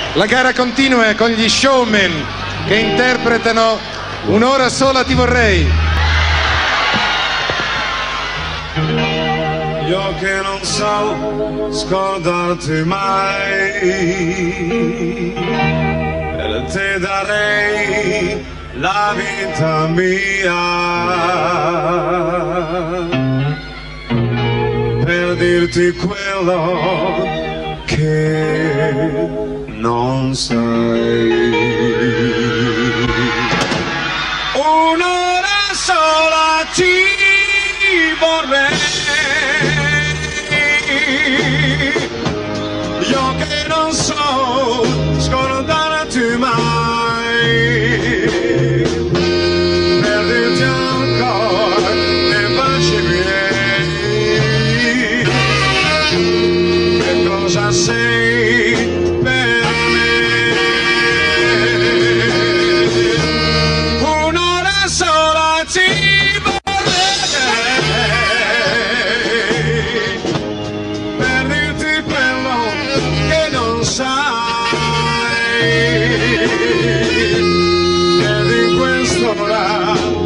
La gara continua con gli showman che interpretano Un'ora sola ti vorrei. Io che non so scordarti mai, per te darei la vita mia, per dirti quello che non sai. Un'ora sola ti vorrei, io che non so scordarti mai, per dirti ancora nei baci miei che cosa sei per me. Un'ora sola ti vorrei, per dirti quello che non sai, ed in quest'ora